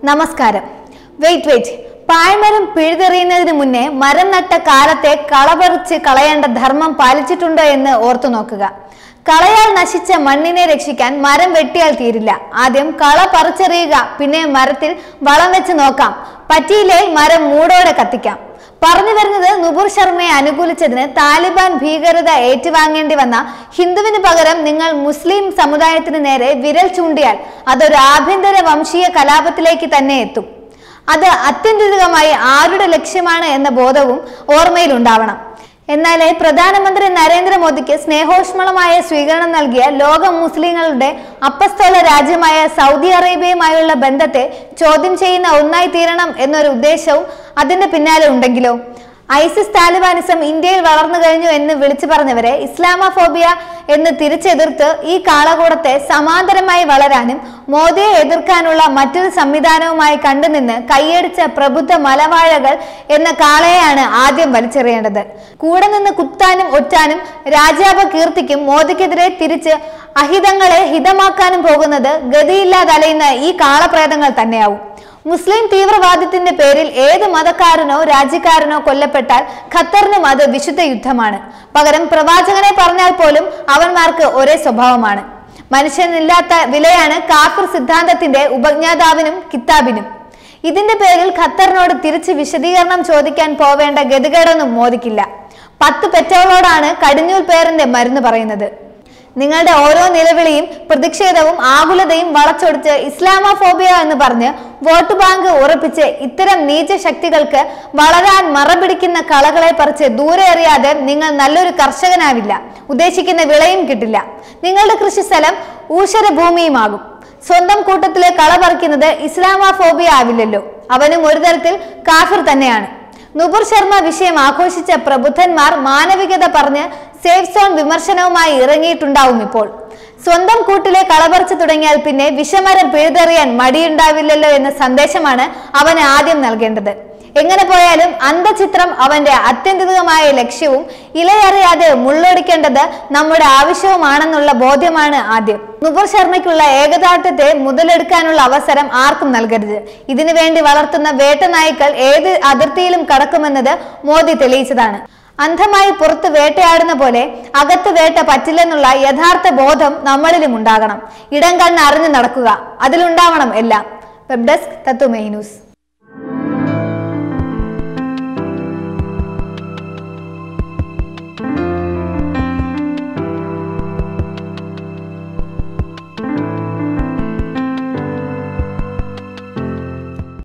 നമസ്കാരം. വെയിറ്റ് പായ്മരം പിഴുതെറിയുന്നതിന് മുന്നേ മരം നട്ട കാലത്തെ കളപറിച്ച് കളയേണ്ട ധർമ്മം പാലിച്ചിട്ടുണ്ടോ എന്ന് ഓർത്തു നോക്കുക. കളയാൽ നശിച്ച മണ്ണിനെ രക്ഷിക്കാൻ മരം വെട്ടിയാൽ തീരില്ല. ആദ്യം കള പറിച്ചെറിയുക, പിന്നെ മരത്തിൽ വളം വെച്ച് നോക്കാം. പറ്റിയില്ലേ മരം മൂടോടെ കത്തിക്കാം. പറഞ്ഞു വരുന്നത് നുപുർ ശർമ്മയെ അനുകൂലിച്ചതിന് താലിബാൻ ഭീകരത ഏറ്റുവാങ്ങേണ്ടി വന്ന ഹിന്ദുവിന് പകരം നിങ്ങൾ മുസ്ലിം സമുദായത്തിന് നേരെ വിരൽ ചൂണ്ടിയാൽ അതൊരു ആഭ്യന്തര വംശീയ കലാപത്തിലേക്ക് തന്നെ എത്തും. അത് അത്യന്തികമായി ആരുടെ ലക്ഷ്യമാണ് എന്ന ബോധവും ഓർമ്മയിലുണ്ടാവണം. എന്നാലേ പ്രധാനമന്ത്രി നരേന്ദ്രമോദിക്ക് സ്നേഹോഷ്മളമായ സ്വീകരണം നൽകിയ ലോക മുസ്ലിങ്ങളുടെ അപ്പസ്തോല രാജ്യമായ സൗദി അറേബ്യയുമായുള്ള ബന്ധത്തെ ചോദ്യം ചെയ്യുന്ന ഒന്നായി തീരണം എന്നൊരു ഉദ്ദേശവും അതിന്റെ പിന്നാലെ ഉണ്ടെങ്കിലോ? ഐസിസ് താലിബാനിസം ഇന്ത്യയിൽ വളർന്നു കഴിഞ്ഞു എന്ന് വിളിച്ചു പറഞ്ഞവരെ ഇസ്ലാമോഫോബിയ എന്ന് തിരിച്ചെതിർത്ത് ഈ കാളകൂടത്തെ സമാന്തരമായി വളരാനും മോദിയെ എതിർക്കാനുള്ള മറ്റൊരു സംവിധാനവുമായി കണ്ടുനിന്ന് കൈയടിച്ച പ്രബുദ്ധ മലവാഴകൾ എന്ന കാളയെയാണ് ആദ്യം വലിച്ചെറിയേണ്ടത്. കൂടെ നിന്ന് കുത്താനും ഒറ്റാനും രാജാപ കീർത്തിക്കും മോദിക്കെതിരെ തിരിച്ച് അഹിതങ്ങളെ ഹിതമാക്കാനും പോകുന്നത് ഗതിയില്ലാതലയുന്ന ഈ കാളപ്രേതങ്ങൾ തന്നെയാവും. മുസ്ലിം തീവ്രവാദത്തിന്റെ പേരിൽ ഏത് മതക്കാരനോ രാജ്യക്കാരനോ കൊല്ലപ്പെട്ടാൽ ഖത്തറിനും അത് വിശുദ്ധ യുദ്ധമാണ്. പകരം പ്രവാചകനെ പറഞ്ഞാൽ പോലും അവന്മാർക്ക് ഒരേ സ്വഭാവമാണ്. മനുഷ്യനില്ലാത്ത വിലയാണ് കാഫിർ സിദ്ധാന്തത്തിന്റെ ഉപജ്ഞാതാവിനും കിതാബിനും. ഇതിന്റെ പേരിൽ ഖത്തറിനോട് തിരിച്ച് വിശദീകരണം ചോദിക്കാൻ പോവേണ്ട ഗതികേടൊന്നും മോദിക്കില്ല. 10 പെറ്റോളോടാണ് കടിഞ്ഞൂൽ പേരിന്റെ മരുന്ന് പറയുന്നത്. നിങ്ങളുടെ ഓരോ നിലവിളിയും പ്രതിഷേധവും ആകുലതയും വളച്ചൊടിച്ച് ഇസ്ലാമോഫോബിയ എന്ന് പറഞ്ഞ് വോട്ട് ബാങ്ക് ഉറപ്പിച്ച് ഇത്തരം നീച ശക്തികൾക്ക് വളരാൻ മറപിടിക്കുന്ന കളകളെ പറിച്ച് ദൂരെ എറിയാതെ നിങ്ങൾ നല്ലൊരു കർഷകനാവില്ല. ഉദ്ദേശിക്കുന്ന വിളയും കിട്ടില്ല. നിങ്ങളുടെ കൃഷിസ്ഥലം ഊഷര ഭൂമിയുമാകും. സ്വന്തം കൂട്ടത്തിലെ കള പറിക്കുന്നത് ഇസ്ലാമോഫോബിയ ആവില്ലല്ലോ. അവനും ഒരു തരത്തിൽ കാഫിർ തന്നെയാണ്. നുപുർ ശർമ്മ വിഷയം ആഘോഷിച്ച പ്രബുദ്ധന്മാർ മാനവികത പറഞ്ഞ് സേഫ് സോൺ വിമർശനവുമായി ഇറങ്ങിയിട്ടുണ്ടാവും. ഇപ്പോൾ സ്വന്തം കൂട്ടിലെ കളപറിച്ചു തുടങ്ങിയാൽ പിന്നെ വിഷമരം പിഴുതെറിയാൻ മടിയുണ്ടാവില്ലല്ലോ എന്ന സന്ദേശമാണ് അവന് ആദ്യം നൽകേണ്ടത്. എങ്ങനെ പോയാലും അന്തചിത്രം അവന്റെ ആത്യന്തികമായ ലക്ഷ്യവും ഇലയറിയാതെ മുള്ളൊടിക്കേണ്ടത് നമ്മുടെ ആവശ്യവുമാണെന്നുള്ള ബോധ്യമാണ് ആദ്യം. നുപുർ ശർമ്മയ്ക്കുള്ള ഏകദാർഢ്യത്തെ മുതലെടുക്കാനുള്ള അവസരം ആർക്കും നൽകരുത്. ഇതിനു വേണ്ടി വളർത്തുന്ന വേട്ടനായ്ക്കൾ ഏത് അതിർത്തിയിലും കടക്കുമെന്നത് മോദി തെളിയിച്ചതാണ്. അന്ധമായി പുറത്ത് വേട്ടയാടുന്ന പോലെ അകത്ത് വേട്ട പറ്റില്ലെന്നുള്ള യഥാർത്ഥ ബോധം നമ്മളിലും ഉണ്ടാകണം. ഇടം കണ്ണ് അറിഞ്ഞു നടക്കുക, അതിലുണ്ടാവണം എല്ലാം. Web desk Tatwamayi news.